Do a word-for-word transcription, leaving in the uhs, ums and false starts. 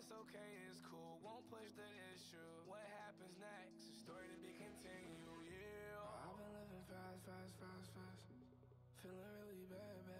it's okay, it's cool, won't push the issue. What happens next? A story to be continued, yeah. I've been living fast, fast, fast, fast. Feeling really bad, bad.